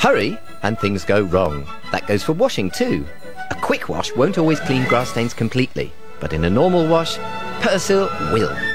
Hurry and things go wrong. That goes for washing too. A quick wash won't always clean grass stains completely, but in a normal wash, Persil will.